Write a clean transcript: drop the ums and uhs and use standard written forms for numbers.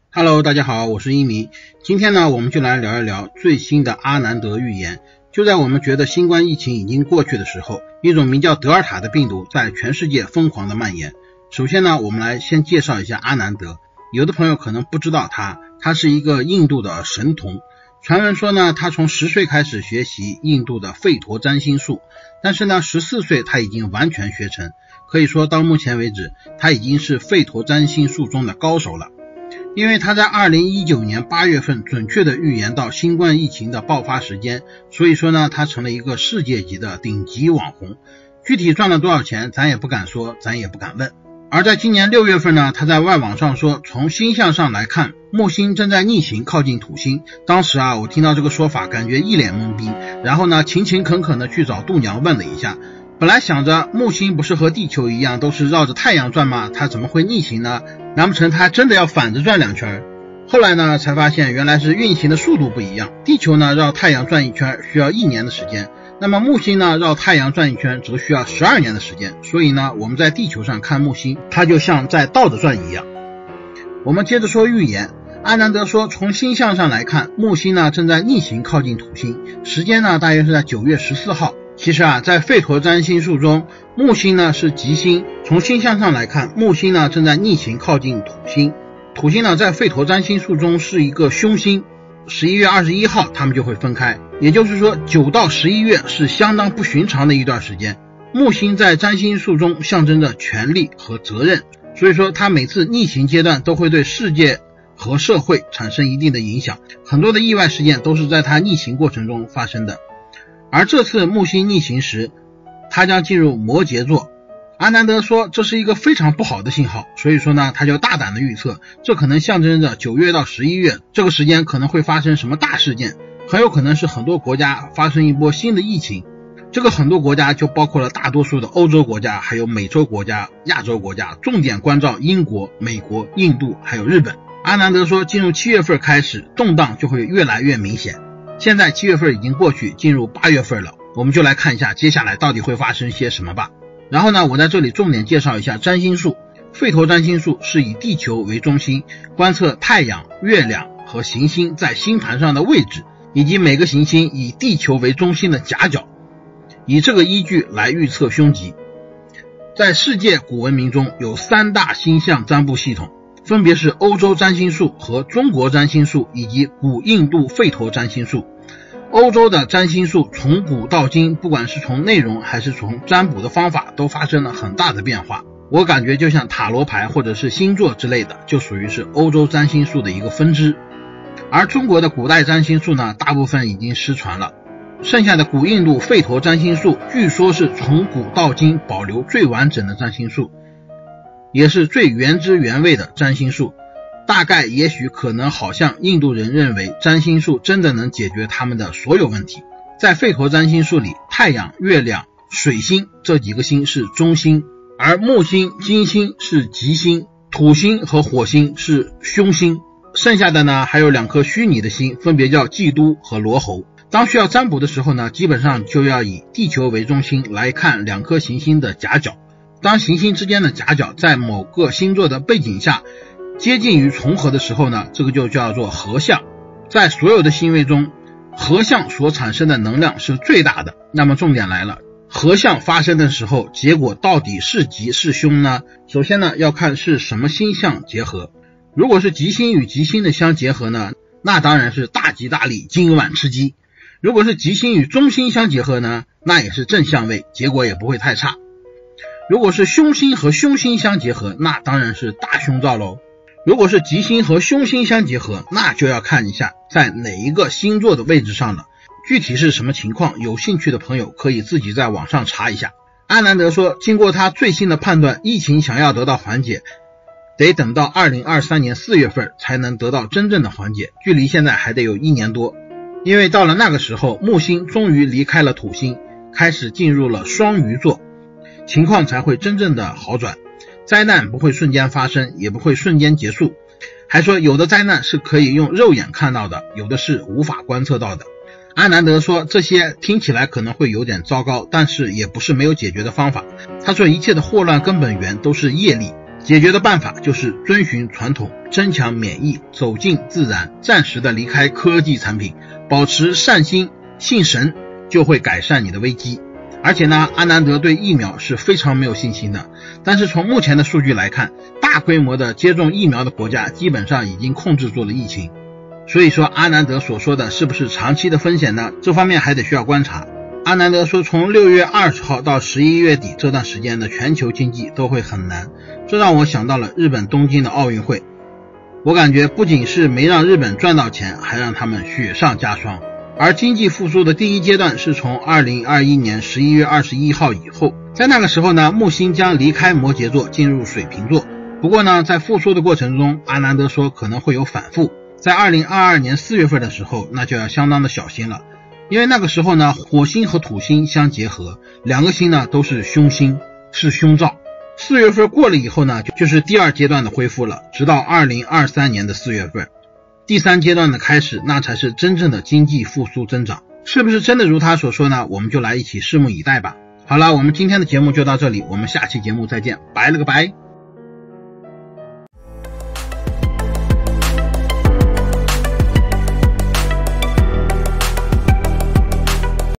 Hello， 大家好，我是一鸣。今天呢，我们就来聊一聊最新的阿南德预言。就在我们觉得新冠疫情已经过去的时候，一种名叫德尔塔的病毒在全世界疯狂的蔓延。首先呢，我们来先介绍一下阿南德。有的朋友可能不知道他是一个印度的神童。传闻说呢，他从10岁开始学习印度的吠陀占星术，但是呢14岁他已经完全学成，可以说到目前为止他已经是吠陀占星术中的高手了。因为他在2019年8月份准确的预言到新冠疫情的爆发时间，所以说呢他成了一个世界级的顶级网红。具体赚了多少钱咱也不敢说，咱也不敢问。而在今年6月份呢，他在外网上说，从星象上来看，木星正在逆行靠近土星。当时我听到这个说法感觉一脸懵逼，然后呢勤勤恳恳的去找度娘问了一下。本来想着木星不是和地球一样都是绕着太阳转吗？它怎么会逆行呢？难不成它真的要反着转2圈？后来呢才发现原来是运行的速度不一样，地球呢绕太阳转一圈需要1年的时间，那么木星呢绕太阳转一圈则需要12年的时间，所以呢我们在地球上看木星，它就像在倒着转一样。我们接着说预言。阿南德说，从星象上来看，木星呢正在逆行靠近土星，时间呢大约是在9月14号。其实在吠陀占星术中，木星呢是吉星，从星象上来看，木星呢正在逆行靠近土星。土星呢在吠陀占星术中是一个凶星，11月21号它们就会分开，也就是说9到11月是相当不寻常的一段时间。木星在占星术中象征着权力和责任，所以说它每次逆行阶段都会对世界和社会产生一定的影响，很多的意外事件都是在它逆行过程中发生的。而这次木星逆行时，它将进入摩羯座。阿南德说这是一个非常不好的信号，所以说呢他就大胆的预测，这可能象征着9月到11月这个时间可能会发生什么大事件，很有可能是很多国家发生一波新的疫情。这个很多国家就包括了大多数的欧洲国家，还有美洲国家、亚洲国家，重点关照英国、美国、印度还有日本。阿南德说进入7月份开始，动荡就会越来越明显。现在7月份已经过去，进入8月份了，我们就来看一下接下来到底会发生些什么吧。然后呢，我在这里重点介绍一下占星术。吠陀占星术是以地球为中心，观测太阳、月亮和行星在星盘上的位置，以及每个行星以地球为中心的夹角，以这个依据来预测凶吉。在世界古文明中有3大星象占卜系统，分别是欧洲占星术和中国占星术以及古印度吠陀占星术。欧洲的占星术从古到今，不管是从内容还是从占卜的方法都发生了很大的变化。我感觉就像塔罗牌或者是星座之类的，就属于是欧洲占星术的一个分支。而中国的古代占星术呢，大部分已经失传了，剩下的古印度吠陀占星术据说是从古到今保留最完整的占星术，也是最原汁原味的占星术。大概也许可能好像印度人认为占星术真的能解决他们的所有问题。在吠陀占星术里，太阳、月亮、水星这几个星是中星，而木星、金星是吉星，土星和火星是凶星，剩下的呢还有2颗虚拟的星，分别叫嫉妒和罗喉。当需要占卜的时候呢，基本上就要以地球为中心来看2颗行星的夹角。当行星之间的夹角在某个星座的背景下接近于重合的时候呢，这个就叫做合相。在所有的星位中，合相所产生的能量是最大的。那么重点来了，合相发生的时候，结果到底是吉是凶呢？首先呢，要看是什么星象结合。如果是吉星与吉星的相结合呢，那当然是大吉大利，今晚吃鸡。如果是吉星与中星相结合呢，那也是正相位，结果也不会太差。如果是凶星和凶星相结合，那当然是大凶兆咯。如果是吉星和凶星相结合，那就要看一下在哪一个星座的位置上了。具体是什么情况，有兴趣的朋友可以自己在网上查一下。阿南德说，经过他最新的判断，疫情想要得到缓解，得等到2023年4月份才能得到真正的缓解，距离现在还得有1年多。因为到了那个时候，木星终于离开了土星，开始进入了双鱼座，情况才会真正的好转。灾难不会瞬间发生，也不会瞬间结束。还说有的灾难是可以用肉眼看到的，有的是无法观测到的。阿南德说这些听起来可能会有点糟糕，但是也不是没有解决的方法。他说一切的祸乱根本源都是业力， 解决的办法就是遵循传统，增强免疫，走进自然，暂时的离开科技产品，保持善心，信神，就会改善你的危机。而且呢，阿南德对疫苗是非常没有信心的，但是从目前的数据来看，大规模的接种疫苗的国家基本上已经控制住了疫情。所以说阿南德所说的是不是长期的风险呢？这方面还得需要观察。阿南德说从6月20号到11月底这段时间的全球经济都会很难，这让我想到了日本东京的奥运会。我感觉不仅是没让日本赚到钱，还让他们雪上加霜。而经济复苏的第一阶段是从2021年11月21号以后，在那个时候呢，木星将离开摩羯座进入水瓶座。不过呢，在复苏的过程中，阿南德说可能会有反复，在2022年4月份的时候，那就要相当的小心了，因为那个时候呢，火星和土星相结合，两个星呢都是凶星，是凶兆。4月份过了以后呢，就是第二阶段的恢复了，直到2023年的4月份。第三阶段的开始，那才是真正的经济复苏增长。是不是真的如他所说呢？我们就来一起拭目以待吧。好了，我们今天的节目就到这里，我们下期节目再见，拜了个拜。